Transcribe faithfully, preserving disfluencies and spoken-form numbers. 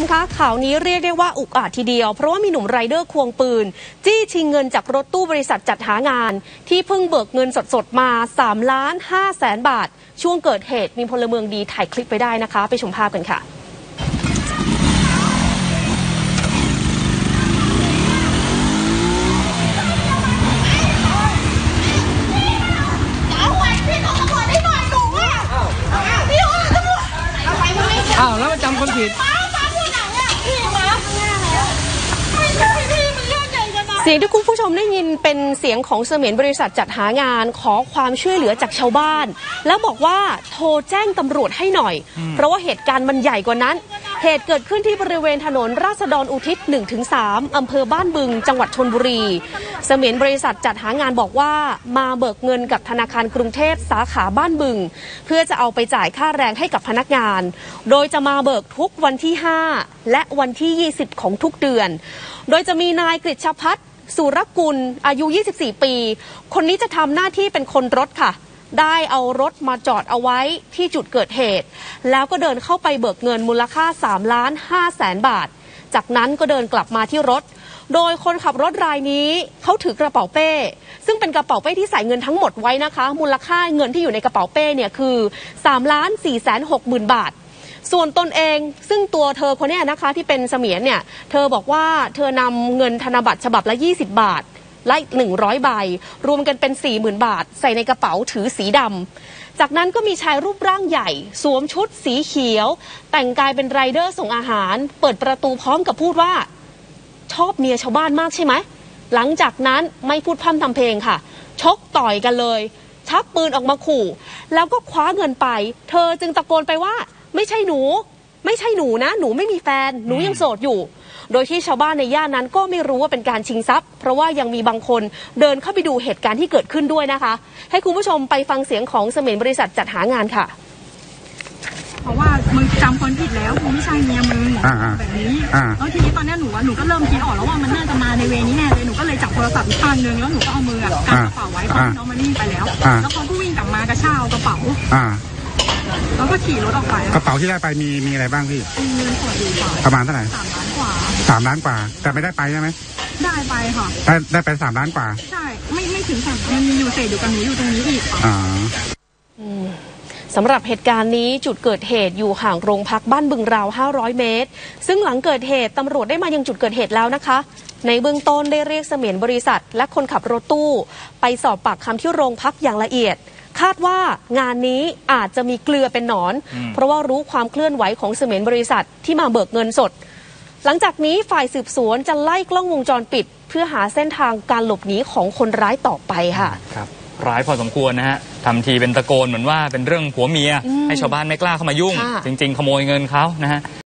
มคะข่าวนี้เรียกได้ว่าอุกอาจทีเดียวเพราะว่ามีหนุ่มไรเดอร์ควงปืนจี้ชิงเงินจากรถตู้บริษัทจัดหางานที่เพิ่งเบิกเงินสดๆมาสามล้านห้าแสนบาทช่วงเกิดเหตุมีพลเมืองดีถ่ายคลิปไปได้นะคะไปชมภาพกันค่ะอ้าวแล้วมันจำคนผิดเสียงที่คุณผู้ชมได้ยินเป็นเสียงของเสมียนบริษัทจัดหางานขอความช่วยเหลือจากชาวบ้านแล้วบอกว่าโทรแจ้งตำรวจให้หน่อยเพราะว่าเหตุการณ์มันใหญ่กว่านั้นเหตุเกิดขึ้นที่บริเวณถนนราษฎรอุทิศ หนึ่งถึงสาม อำเภอบ้านบึงจังหวัดชลบุรีเสมียนบริษัทจัดหางานบอกว่ามาเบิกเงินกับธนาคารกรุงเทพสาขาบ้านบึงเพื่อจะเอาไปจ่ายค่าแรงให้กับพนักงานโดยจะมาเบิกทุกวันที่ห้าและวันที่ยี่สิบของทุกเดือนโดยจะมีนายกฤษพัฒน์สุรกุลอายุยี่สิบสี่ปีคนนี้จะทำหน้าที่เป็นคนรถค่ะได้เอารถมาจอดเอาไว้ที่จุดเกิดเหตุแล้วก็เดินเข้าไปเบิกเงินมูลค่าสามล้านห้าแสนบาทจากนั้นก็เดินกลับมาที่รถโดยคนขับรถรายนี้เขาถือกระเป๋าเป้ซึ่งเป็นกระเป๋าเป้ที่ใส่เงินทั้งหมดไว้นะคะมูลค่าเงินที่อยู่ในกระเป๋าเป้เนี่ยคือสามล้านสี่แสนหกหมื่นบาทส่วนตนเองซึ่งตัวเธอคนนี้นะคะที่เป็นเสมียนเนี่ยเธอบอกว่าเธอนำเงินธนบัตรฉบับละยี่สิบบาทและหนึ่งร้อยใบรวมกันเป็น สี่หมื่น บาทใส่ในกระเป๋าถือสีดำจากนั้นก็มีชายรูปร่างใหญ่สวมชุดสีเขียวแต่งกายเป็นไรเดอร์ส่งอาหารเปิดประตูพร้อมกับพูดว่าชอบเมียชาวบ้านมากใช่ไหมหลังจากนั้นไม่พูดพร่ำทำเพลงค่ะชกต่อยกันเลยชักปืนออกมาขู่แล้วก็คว้าเงินไปเธอจึงตะโกนไปว่าไม่ใช่หนูไม่ใช่หนูนะหนูไม่มีแฟนหนูยังโสดอยู่โดยที่ชาวบ้านในย่านนั้นก็ไม่รู้ว่าเป็นการชิงทรัพย์เพราะว่ายังมีบางคนเดินเข้าไปดูเหตุการณ์ที่เกิดขึ้นด้วยนะคะให้คุณผู้ชมไปฟังเสียงของเสมียนบริษัทจัดหางานค่ะเพราะว่ามึงจำคนผิดแล้วกูไม่ใช่เมียมึงแบบนี้แล้วทีนี้ตอนนี้หนูหนูก็เริ่มคิดออกแล้วว่ามันน่าจะมาในเวนี้แน่เลยหนูก็เลยจับโทรศัพท์อีกข้างนึงแล้วหนูก็เอามือกางกระเป๋าไว้ตอนที่น้องมันวิ่งไปแล้วแล้วเขาก็วิ่งกลับมากระชากกระเป๋าแล้วก็ขี่รถออกไปกระเป๋าที่ได้ไปมีมีอะไรบ้างพี่มีเงินสดอยู่ประมาณเท่าไหร่สามล้านกว่าสามล้านกว่าแต่ไม่ได้ไปใช่ไหมได้ไปค่ะได้ได้ไปสามล้านกว่าใช่ไม่ไม่ถึงสามมันมีอยู่เศษอยู่กับหนูอยู่ตรงนี้อีกค่ะอ๋อสำหรับเหตุการณ์นี้จุดเกิดเหตุอยู่ห่างโรงพักบ้านบึงราวห้าร้อยเมตรซึ่งหลังเกิดเหตุตำรวจได้มายังจุดเกิดเหตุแล้วนะคะในเบื้องต้นได้เรียกเสมียนบริษัทและคนขับรถตู้ไปสอบปากคำที่โรงพักอย่างละเอียดคาดว่างานนี้อาจจะมีเกลือเป็นหนอนเพราะว่ารู้ความเคลื่อนไหวของเสมียนบริษัทที่มาเบิกเงินสดหลังจากนี้ฝ่ายสืบสวนจะไล่กล้องวงจรปิดเพื่อหาเส้นทางการหลบหนีของคนร้ายต่อไปค่ะครับร้ายพอสมควรนะฮะทำทีเป็นตะโกนเหมือนว่าเป็นเรื่องผัวเมียให้ชาวบ้านไม่กล้าเข้ามายุ่งจริงๆขโมยเงินเขานะฮะ